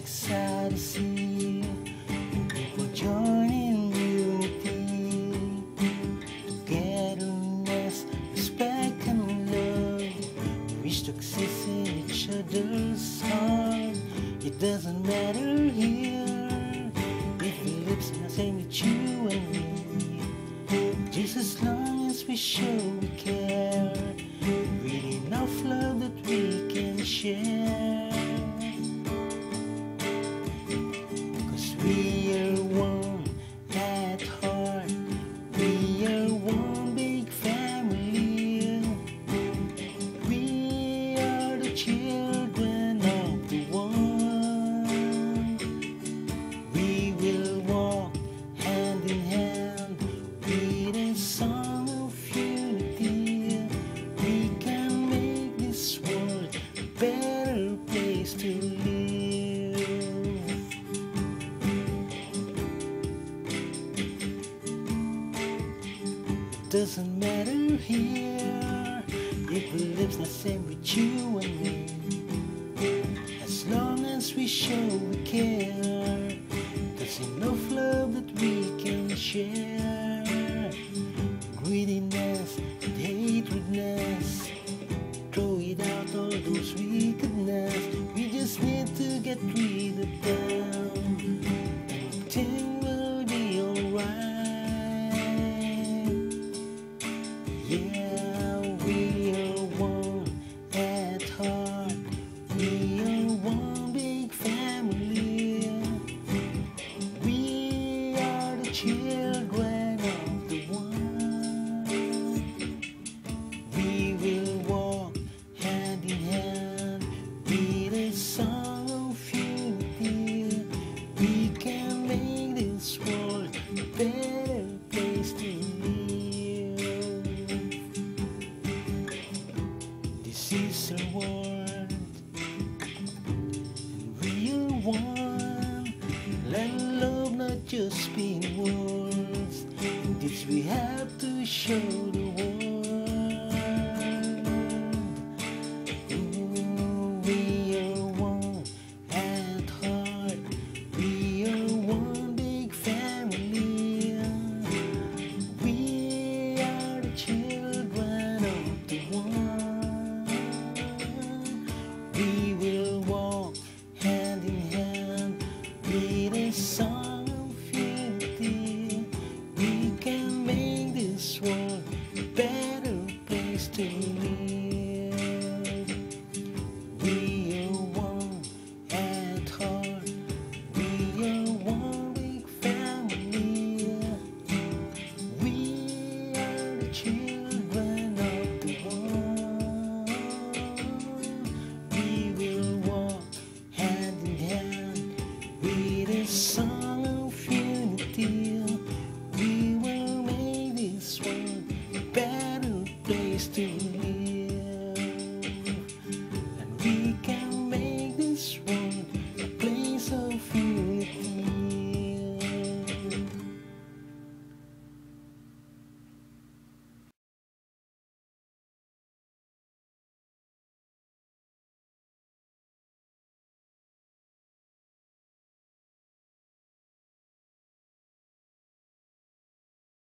excited to see people joining unity, togetherness, respect and love. We should exist in each other's heart. It doesn't matter here if we live in the same with you and me. Just as long as we show we care, with enough love that we can share. We are one at heart. We are one big family. We are the children of the one. We will walk hand in hand with a song of unity. We can make this world a better place to live. Doesn't matter here if we live the same with you and me. As long as we show we care, there's enough love that we can share. Greediness and hatredness, throw it out, all those wickedness. We just need to get rid of them. Everything will be alright. Yeah, we are one at heart. We are one big family. We are the children of the one. We will walk hand in hand with a song of unity. We can make this world a better place to live. This is our world, and we are one. Let love not just be in words. This we have to show the world. We are one at heart. We are one big family. We are the children of the one. We will walk hand in hand with a song of unity. We can make this world a better place to live. We are one at heart. We are one big family. We are the children of the one. We will walk hand in hand with a song of unity.